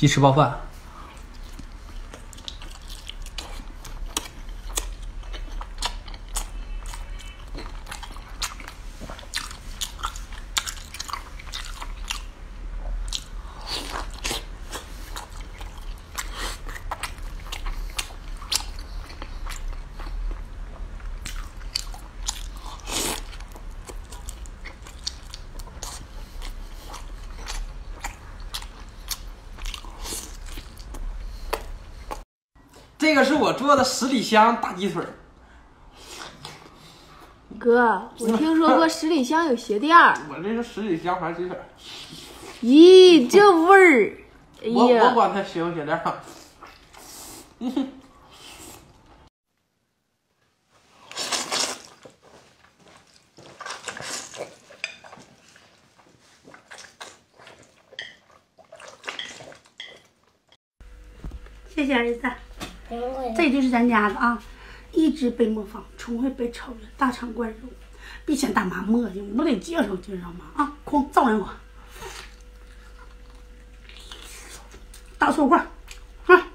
鸡翅包饭。 这个是我做的十里香大鸡腿。 哥，我听说过十里香有鞋垫儿。 我这是十里香还是鸡腿？ 咦，这味儿！哎呀， 我管它鞋不鞋垫儿。 谢谢儿子，这就是咱家的啊，一直被模仿，从未被超越，大肠灌入，别嫌大妈磨叽，我得接受接受嘛啊！哐，造人我，大手块，啊！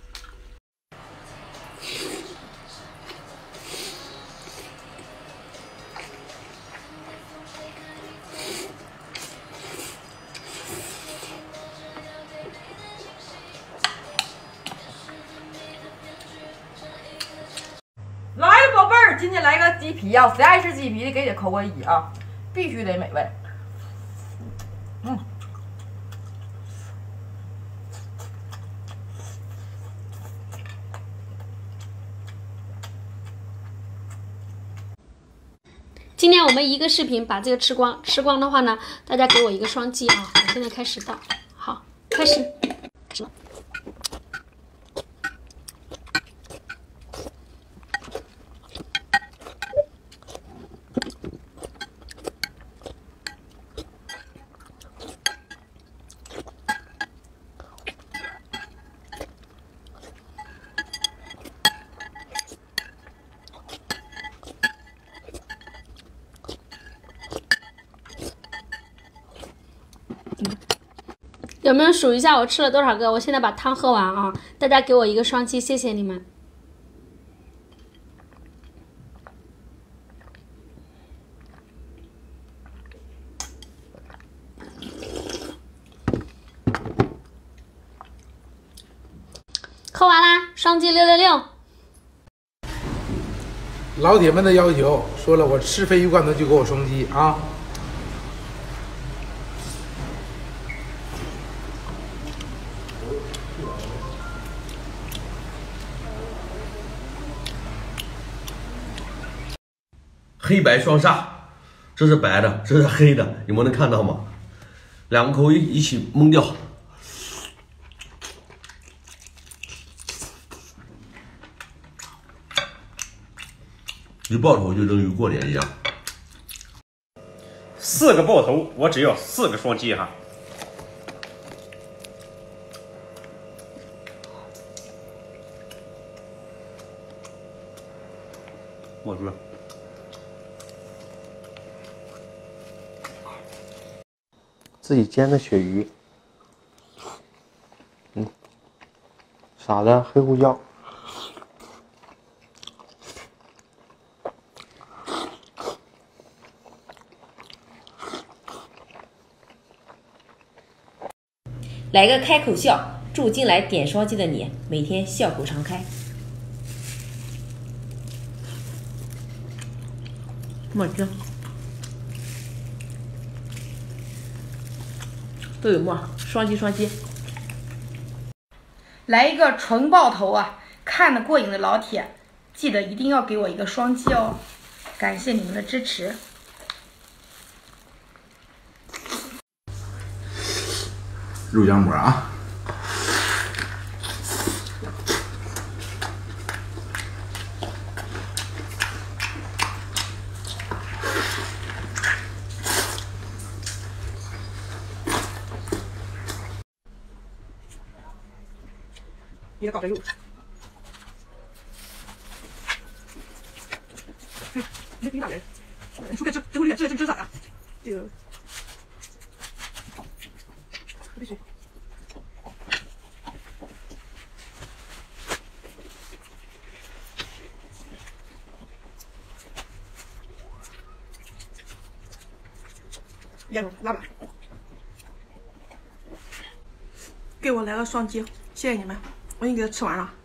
来了，宝贝儿，今天来个鸡皮啊！谁爱吃鸡皮的，给姐扣个1啊，必须得美味。 今天我们一个视频把这个吃光，吃光的话呢，大家给我一个双击啊！我现在开始倒，好，开始。有没有数一下我吃了多少个？我现在把汤喝完啊！大家给我一个双击，谢谢你们。喝完啦，双击666。 老铁们的要求说了，我吃鲱鱼罐头就给我双击啊！ 黑白双煞，这是白的，这是黑的，你们能看到吗？两个口一起蒙掉。一爆头就等于过年一样。 4个爆头，我只要4个双击哈。我说。 自己煎的鳕鱼，撒的黑胡椒， 来个开口笑，祝进来点双击的你每天笑口常开。我去。都有沫，双击双击。 来一个纯爆头啊！看得过瘾的老铁，记得一定要给我一个双击哦！感谢你们的支持。 肉夹馍啊！ 你得搞这肉。你这大人，你说这回脸这咋呀？这个必须。 咽住，拉吧。给我来个双击，谢谢你们，我已经给他吃完了。